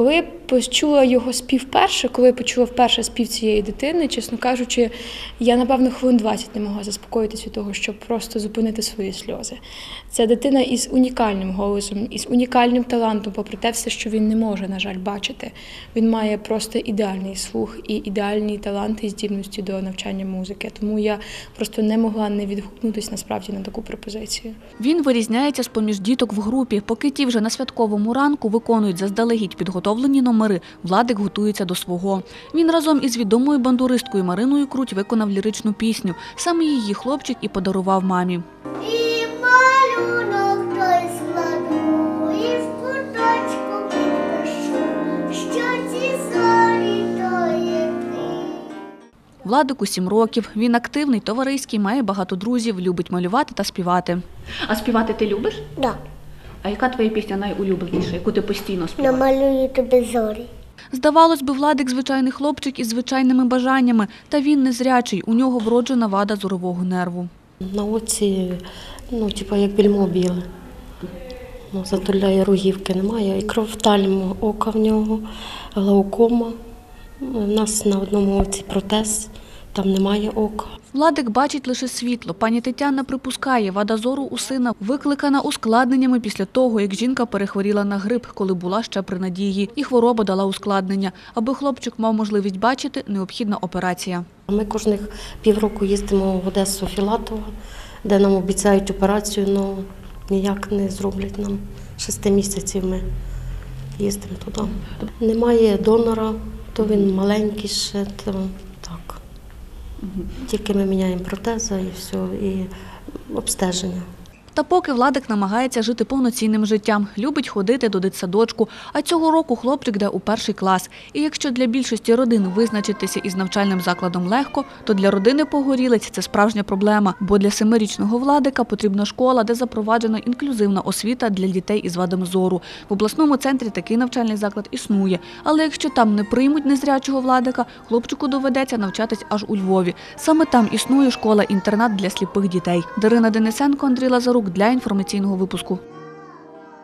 Коли я почула його спів вперше, коли я почула вперше спів цієї дитини, чесно кажучи, я, напевно, хвилин 20 не могла заспокоїтися від того, щоб просто зупинити свої сльози. Це дитина із унікальним голосом, із унікальним талантом, попри те все, що він не може, на жаль, бачити. Він має просто ідеальний слух і ідеальні таланти і здібності до навчання музики. Тому я просто не могла не відгукнутися насправді на таку пропозицію. Він вирізняється з-поміж діток в групі. Поки ті вже на святковому ранку виконують заздалегідь підготовлені номери, Владик готується до свого. Він разом із відомою бандуристкою Мариною Круть виконав ліричну пісню. Саме її хлопчик і подарував мамі. І малюнок той складу, і в куточку підпишу, що ці зорі то є ти. Владику 7 років. Він активний, товариський, має багато друзів, любить малювати та співати. А співати ти любиш? Да, А яка твоя пісня найулюбленіша, яку ти постійно співаєш? намалюю тобі зорі. Здавалось би, Владик – звичайний хлопчик із звичайними бажаннями. Та він незрячий, у нього вроджена вада зорового нерву. На оці, як більмо біле. Затуляє рогівки, немає. І кров в тальму, ока в нього, глаукома. У нас на одному оці протез, там немає ока. Владик бачить лише світло. Пані Тетяна припускає, вада зору у сина викликана ускладненнями після того, як жінка перехворіла на грип, коли була ще при надії. І хвороба дала ускладнення. Аби хлопчик мав можливість бачити, необхідна операція. Ми кожних півроку їздимо в Одесу Філатова, де нам обіцяють операцію, але ніяк не зроблять нам. 6 місяців ми їздимо туди. Немає донора, то він маленький ще, то так. Тільки ми міняємо протези і все, і обстеження. Та поки Владик намагається жити повноцінним життям, любить ходити до дитсадочку, а цього року хлопчик йде у 1-й клас. І якщо для більшості родин визначитися із навчальним закладом легко, то для родини Погорілець це справжня проблема, бо для 7-річного Владика потрібна школа, де запроваджена інклюзивна освіта для дітей із вадами зору. В обласному центрі такий навчальний заклад існує, але якщо там не приймуть незрячого Владика, хлопчику доведеться навчатись аж у Львові. Саме там існує школа-інтернат для сліпих дітей. Дарина Денисенко, Андрій Лазарук для інформаційного випуску.